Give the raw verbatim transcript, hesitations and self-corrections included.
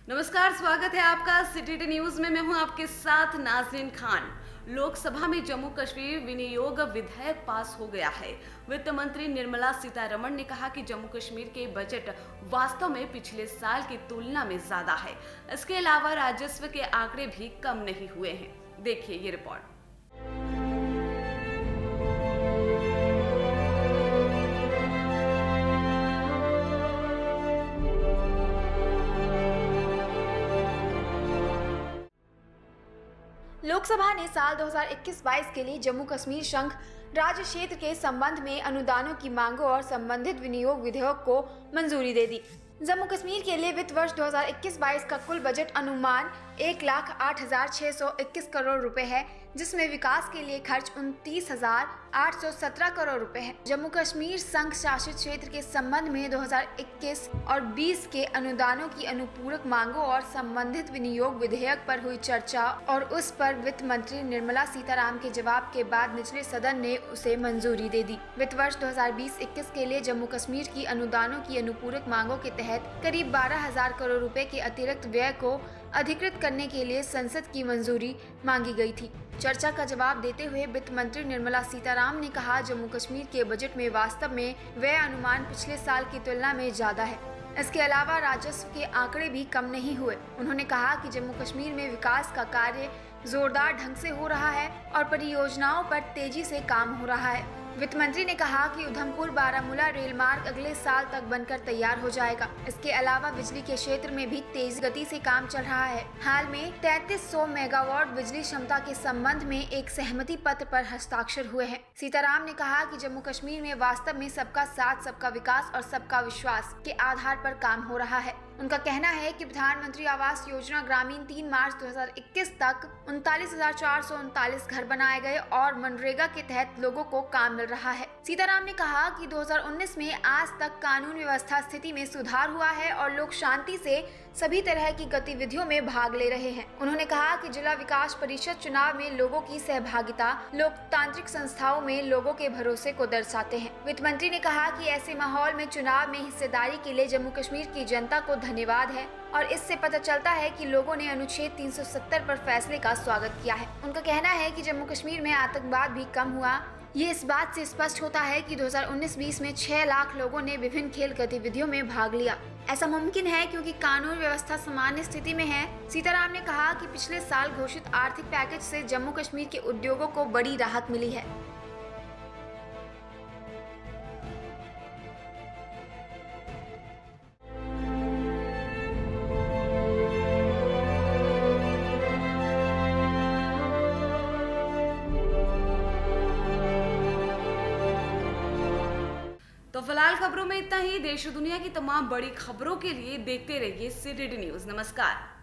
नमस्कार, स्वागत है आपका सिटी न्यूज में। मैं हूं आपके साथ नाज़रीन खान। लोकसभा में जम्मू कश्मीर विनियोग विधेयक पास हो गया है। वित्त मंत्री निर्मला सीतारमण ने कहा कि जम्मू कश्मीर के बजट वास्तव में पिछले साल की तुलना में ज्यादा है। इसके अलावा राजस्व के आंकड़े भी कम नहीं हुए हैं। देखिए ये रिपोर्ट। लोकसभा ने साल दो हज़ार इक्कीस बाईस के लिए जम्मू कश्मीर संघ राज्य क्षेत्र के संबंध में अनुदानों की मांगों और संबंधित विनियोग विधेयक को मंजूरी दे दी। जम्मू कश्मीर के लिए वित्त वर्ष दो हज़ार इक्कीस बाईस का कुल बजट अनुमान एक लाख आठ हजार छह सौ इक्कीस करोड़ रुपए है, जिसमें विकास के लिए खर्च उनतीस हजार आठ सौ सत्रह करोड़ रुपए है। जम्मू कश्मीर संघ शासित क्षेत्र के संबंध में दो हज़ार इक्कीस और बीस के अनुदानों की अनुपूरक मांगों और संबंधित विनियोग विधेयक पर हुई चर्चा और उस पर वित्त मंत्री निर्मला सीतारामन के जवाब के बाद निचले सदन ने उसे मंजूरी दे दी। वित्त वर्ष दो हज़ार बीस इक्कीस के लिए जम्मू कश्मीर की अनुदानों की अनुपूरक मांगों के तहत करीब बारह हजार करोड़ रुपए के अतिरिक्त व्यय को अधिकृत करने के लिए संसद की मंजूरी मांगी गई थी। चर्चा का जवाब देते हुए वित्त मंत्री निर्मला सीतारामन ने कहा, जम्मू कश्मीर के बजट में वास्तव में व्यय अनुमान पिछले साल की तुलना में ज्यादा है। इसके अलावा राजस्व के आंकड़े भी कम नहीं हुए। उन्होंने कहा कि जम्मू कश्मीर में विकास का कार्य जोरदार ढंग से हो रहा है और परियोजनाओं पर तेजी से काम हो रहा है। वित्त मंत्री ने कहा कि उधमपुर बारामूला रेल मार्ग अगले साल तक बनकर तैयार हो जाएगा। इसके अलावा बिजली के क्षेत्र में भी तेज गति से काम चल रहा है। हाल में तैंतीस सौ मेगावाट बिजली क्षमता के संबंध में एक सहमति पत्र पर हस्ताक्षर हुए हैं। सीताराम ने कहा कि जम्मू कश्मीर में वास्तव में सबका साथ, सबका विकास और सबका विश्वास के आधार पर काम हो रहा है। उनका कहना है कि प्रधानमंत्री आवास योजना ग्रामीण तीन मार्च दो हज़ार इक्कीस तक उनतालीस हजार चार सौ उनतालीस घर बनाए गए और मनरेगा के तहत लोगों को काम मिल रहा है। सीताराम ने कहा कि दो हज़ार उन्नीस में आज तक कानून व्यवस्था स्थिति में सुधार हुआ है और लोग शांति से सभी तरह की गतिविधियों में भाग ले रहे हैं। उन्होंने कहा कि जिला विकास परिषद चुनाव में लोगों की सहभागिता लोकतांत्रिक संस्थाओं में लोगों के भरोसे को दर्शाते हैं। वित्त मंत्री ने कहा कि ऐसे माहौल में चुनाव में हिस्सेदारी के लिए जम्मू कश्मीर की जनता को धन्यवाद है और इससे पता चलता है कि लोगों ने अनुच्छेद तीन सौ सत्तर पर फैसले का स्वागत किया है। उनका कहना है कि जम्मू कश्मीर में आतंकवाद भी कम हुआ। ये इस बात से स्पष्ट होता है कि दो हज़ार उन्नीस बीस में छह लाख लोगों ने विभिन्न खेल गतिविधियों में भाग लिया। ऐसा मुमकिन है क्योंकि कानून व्यवस्था सामान्य स्थिति में है। सीताराम ने कहा कि पिछले साल घोषित आर्थिक पैकेज से जम्मू कश्मीर के उद्योगों को बड़ी राहत मिली है। तो फिलहाल खबरों में इतना ही। देश और दुनिया की तमाम बड़ी खबरों के लिए देखते रहिए सिटी न्यूज। नमस्कार।